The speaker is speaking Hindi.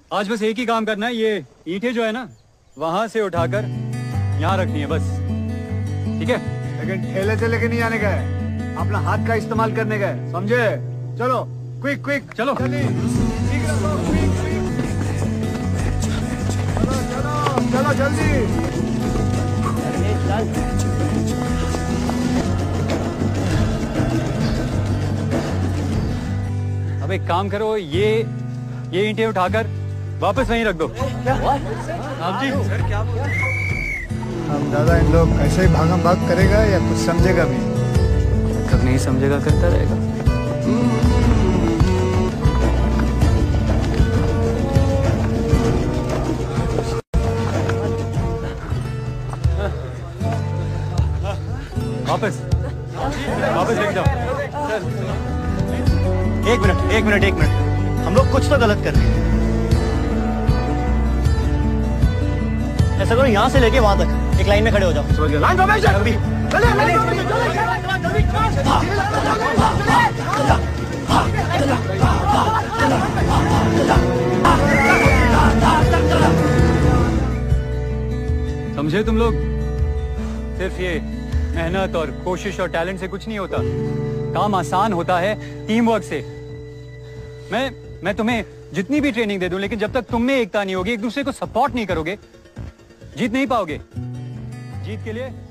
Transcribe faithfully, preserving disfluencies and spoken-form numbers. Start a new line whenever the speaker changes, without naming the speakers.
आज बस एक ही काम करना है, ये ईंटें जो है ना वहां से उठाकर यहाँ रखनी है बस, ठीक है?
लेकिन ठेले से लेके नहीं आने का है, अपना हाथ का इस्तेमाल करने का है, समझे? चलो क्विक क्विक
चलो
जल्दी, चलो चलो चलो जल्दी।
अब एक काम करो, ये ये ईंटें उठाकर वापस वहीं रख दो।
आप जी सर क्या बोल रहे हैं?
हम दादा इन लोग ऐसे ही भागम भाग करेगा या कुछ समझेगा भी?
कब नहीं समझेगा, करता रहेगा। वापस वापस लेके जाओ।
एक मिनट एक मिनट एक मिनट, हम लोग कुछ तो गलत कर रहे हैं। ऐसा करो, यहाँ से लेके वहां तक एक लाइन में खड़े हो जाओ। समझ गए? लाइन फॉर्मेशन जल्दी।
समझे तुम लोग? सिर्फ ये मेहनत और कोशिश और टैलेंट से कुछ नहीं होता, काम आसान होता है टीम वर्क से। मैं मैं तुम्हें जितनी भी ट्रेनिंग दे दूं, लेकिन जब तक तुम में एकता नहीं होगी, एक दूसरे को सपोर्ट नहीं करोगे, जीत नहीं पाओगे। जीत के लिए